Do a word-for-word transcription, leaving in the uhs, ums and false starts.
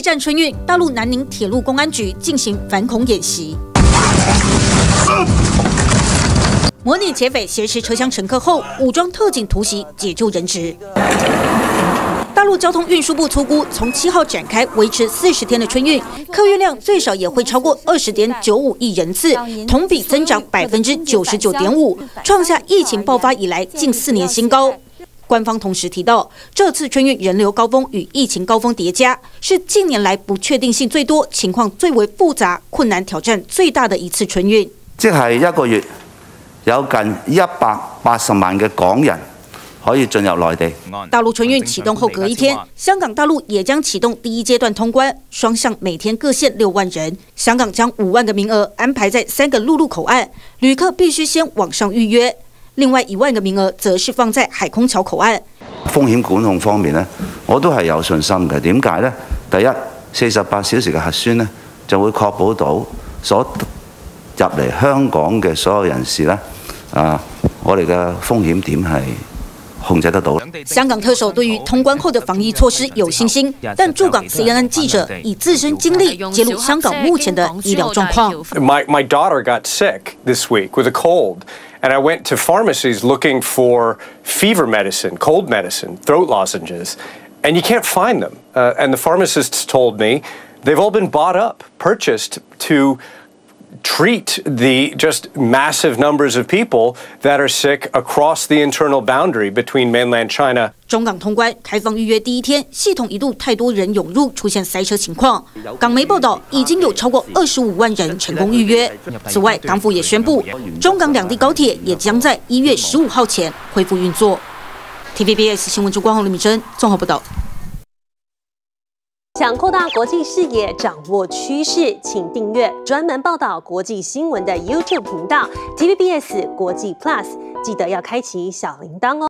战春运，大陆南宁铁路公安局进行反恐演习，模拟劫匪挟持车厢乘客后，武装特警突袭解救人质。 大陆交通运输部粗估，从七号展开维持四十天的春运，客运量最少也会超过二十点九五亿人次，同比增长百分之九十九点五，创下疫情爆发以来近四年新高。官方同时提到，这次春运人流高峰与疫情高峰叠加，是近年来不确定性最多、情况最为复杂、困难挑战最大的一次春运。 即係一個月有近一百八十萬嘅港人 可以進入內地。 大陸春運啟動後隔一天，香港、大陸也將啟動第一階段通關，雙向每天各限六萬人。香港將五萬個名額安排在三個陸路口岸，旅客必須先網上預約。另外一萬個名額則是放在海空橋口岸。 風險管控方面呢，我都係有信心嘅。點解呢？第一，四十八小時嘅核酸呢，就會確保到所入嚟香港嘅所有人士呢，啊，我哋嘅風險點係 控制得到。 香港特首對於通關後的防疫措施有信心，但駐港 C N N 記者以自身經歷揭露香港目前的醫療狀況。 My my daughter got sick this week with a cold, and I went to pharmacies looking for fever medicine, cold medicine, throat lozenges, and you can't find them. Uh, and the pharmacists told me they've all been bought up, purchased to treat the just massive numbers of people that are sick across the internal boundary between mainland China. 中港通關開放預約第一天，系統一度太多人湧入，出現塞車情況。港媒報道，已經有超過二十五萬人成功預約。此外，港府也宣布，中港兩地高鐵也將在一月十五號前恢復運作。T V B S 新聞主管洪李敏珍綜合報道。 想擴大國際視野，掌握趨勢，請訂閱專門報道國際新聞的 YouTube 頻道 T V B S 國際 Plus， 記得要開啟小鈴鐺哦。